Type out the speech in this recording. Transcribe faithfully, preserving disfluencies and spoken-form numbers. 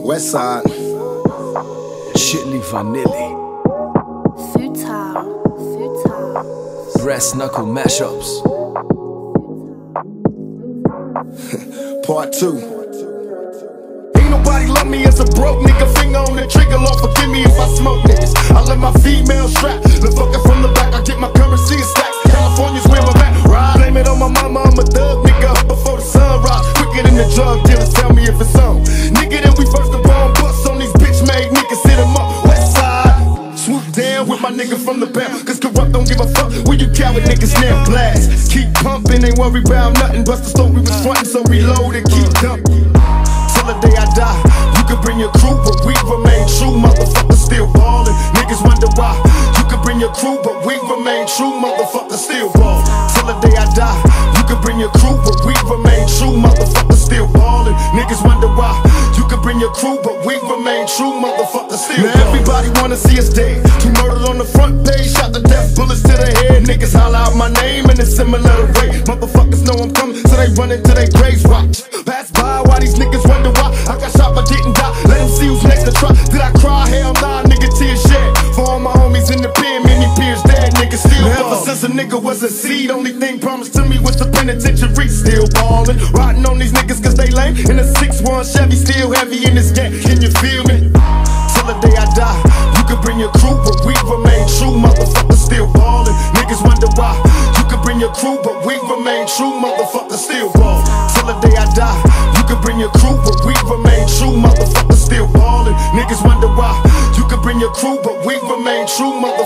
West Side. Chilli, Vanilli. Fewtile, Fewtile. Brass knuckle mashups. Part two. Ain't nobody love me as a broke nigga. Finger on the trigger, Lord forgive me if I smoke niggas. I let my female strap. The fucker from the back, I get my currency stacks. California's where I'm at. Ride, blame it on my mama, I'm a thug nigga. Up before the sun rise, quicker than the drug dealers. Tell me if it's on. Nigga, then we first of all bust on these bitch made niggas. Hit 'em up, West Side. Swoop down with my nigga from the pound. Cause corrupt don't give a fuck where you coward niggas now blast. Keep pumping, ain't worry about nothing. Bust the store we was frontin', so reload and keep dumping. Till the day I die, you can bring your crew, but we remain true. Motherfuckers still ballin'. Niggas wonder why. You can bring your crew, but we remain true. Motherfuckers still ballin'. Till the day I die, you can bring your crew, but we remain true. Motherfuckers still ballin'. Niggas wonder why. You can bring your crew, but we remain true. Motherfuckers still ballin'. Now everybody wanna see us dead. Two murders on the front page, shot the death, bullets to the head. Niggas holler out my name in a similar way. Motherfuckers know I'm coming, so they run into their graves. Watch, pass by while these niggas wonder why I got shot but didn't die. Let them see who's next to try. Did I cry? Hell nah, nigga, tears shed. For all my homies in the pen, many peers dead, niggas still ballin'. Ever since a nigga was a seed, only thing promised to me was the penitentiary. Still ballin', riding on these niggas cause they lame. In a six one Chevy, still heavy in this game. Can you feel me? Till the day I die, you can bring your crew, but we remain true. Motherfuckers still ballin'. Niggas wonder why. You can bring your crew, but we remain true. Motherfuckers still ballin'. Till the day I die, you can bring your crew, but we remain true. Motherfuckers still ballin'. Niggas wonder why. You can bring your crew, but we remain true. Motherfuckers